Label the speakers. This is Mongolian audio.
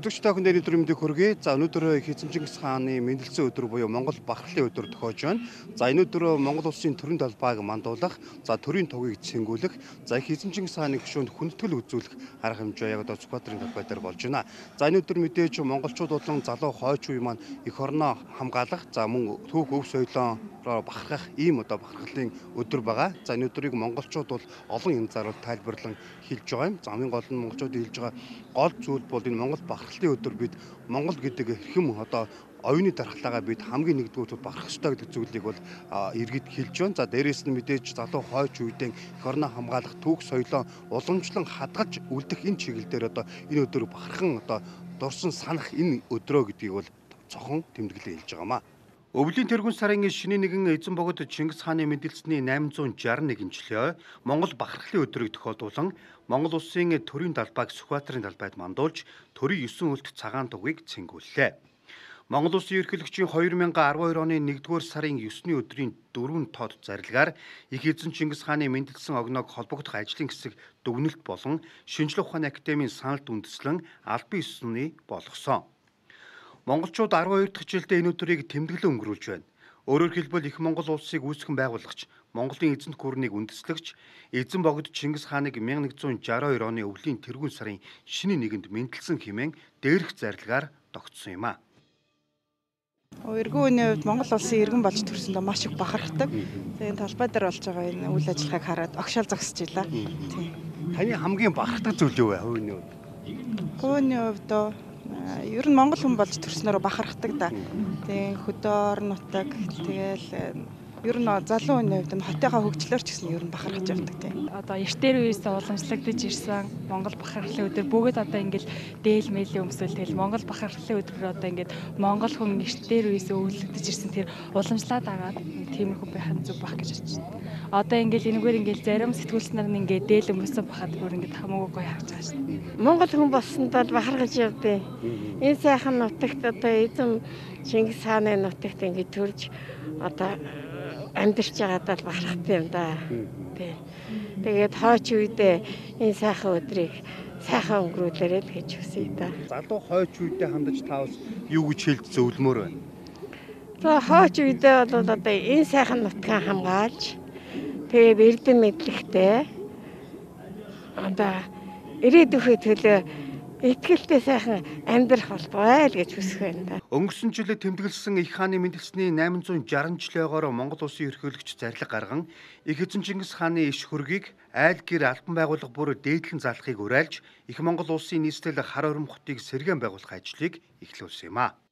Speaker 1: Үзэгчтэй хүн дээр өдрийн мэндийг хүргэе. За өнөөдөр Хэзэмжингис хааны мэндэлсэн өдөр буюу Монгол бахархлын өдөр тохиож байна. За энэ өдөр Монгол улсын төрийн талбайг мандуулах, за төрийн тугийг цэнгүүлэх, за Хэзэмжингис хааны гишүүнд хүндэтгэл үзүүлэх арга хэмжээ яг одоо Сүхбаатарын талбай дээр болж байна. За энэ өдөр мэдээж монголчууд болон залуу хойч үе маань эх орноо хамгаалах, за мөн түүх өв соёлоороо бахархах ийм одоо бахархлын өдөр байгаа. За энэ өдрийг монголчууд бол олон янзаар тайлбарлан хэлж байгаа юм. За хамгийн гол нь монголчууд хэлж байгаа гол зүйл бол энэ Монгол бахархлын өдөр бид Монгол гэдэг эрхэм одоо оюуны дархлаагаа бид хамгийн нэгдүгээр бахархах ёстой гэдэг зүйлийг бол иргэд хэлж байна. За дээрээс нь мэдээж залуу хойч үедээ эх орноо хамгаалах түүх соёлоо уламжлан хадгалж үлдэх энэ чиглэлээр одоо энэ өдрийг бахархан одоо дурсан санах энэ өдрөө гэдгийг бол цохон тэмдэглэн хэлж байгаамаа. Өвлийн тэргүүн сарын шинэ нэгэн эзэн богод Чингис хааны мэндэлсний 861-жилийн Монгол бахархлын өдрийг тохиолдуулан Монгол улсын төрийн талбайг Сүхбаатарын талбайд мандуулж төрийн 9 үлд цагаан тугийг цэнгүүллээ. Монгол улсын ерөнхийлөгчийн 2012 оны 1-р сарын 9-ний өдрийн 4 тод зарилгаар их эзэн Чингис хааны мэндэлсэн огноог холбогдох ажлын хэсэг дүгнэлт болон шинжлэх ухааны академийн саналд үндэслэн албан ёсны болгосон. Монголчууд 12 дахь жилдээ энэ өдрийг тэмдэглэн өнгөрүүлж байна. Өөрөөр хэлбэл их Монгол улсыг үүсгэн байгуулагч, Монголын эзэнт гүрнийг үндэслэгч эзэн богд Чингис хааныг 1162 оны өвлийн тэргүүн сарын шинэ нэгэнд мэндэлсэн хэмээн дээрх зарилгаар тогтсон юм а.
Speaker 2: Эргэн үеийн хувьд Монгол улсын иргэн болж төрсөндөө маш их бахархдаг. Тэгээд талбай дээр болж байгаа энэ үйл ажиллагааг хараад огшаал зогсож илаа. Тийм.
Speaker 1: Таны хамгийн бахархдаг зүйл юу вэ хувийн хувьд?
Speaker 2: Хувийн хувьд ер нь монгол хүн болж төрснөөрөө бахархдаг да. Тэгээ хөдөө орон нутаг тэгэл ер нь залуу хүний хувьд хотынхаа хөгжлөөр ч гэсэн ер нь бахархаж явдаг тийм.
Speaker 3: Одоо эртээр үеэс уламжлагдаж ирсэн Монгол бахархлын өдөр бүгд одоо ингээл дээл мэйлийн өмсөл тэгэл Монгол бахархлын өдрөөр одоо ингээд монгол хүн эртээр үеэс өвлөгдөж ирсэн тэр уламжлаад агаад тиймэрхүү байхын зүг бах гэж бодож байна. Одоо ингээл энэгээр ингээл зарим сэтгүүлч нар нь ингээд дээл өмсөв бахад бүр ингээд хамаагүй гоё харж байгаа шин.
Speaker 4: Монгол хүн болсондоо бахархаж явдээ. Энэ сайхан нутагт одоо эзэн Чингис хааны нутагт ингээд төрж одоо амьдарч байгаадаа л бахархдаг юм да. Тэгээд хойч үедээ энэ сайхан өдрийг сайхан өнгөрүүлээрэй л гэж хүсье да.
Speaker 1: Залуу хойч үедээ хандаж та бас юу гэж хэлж зөвлөмөр байна?
Speaker 4: За хойч үедээ бол одоо энэ сайхан нутгаа хамгаалж тэгээд эрдэм мэдлэгтэй одоо ирээдүйн төлөө итгэлтэй сайхан амьдрах болтугай л гэж хүсэх байна да.
Speaker 1: Өнгөрсөн жилд тэмдэглэсэн их хааны мэндэлсний 860-жилөөгөөр Монгол улсын ерөнхийлөгч зарлиг гарган их эзэн Чингис хааны иш хөргийг айл гэр албан байгууллага бүр дээдлэн залахыг уриалж их Монгол улсын нийслэл хар хором хотыг сэргээн байгуулах ажлыг эхлүүлсэн юм а.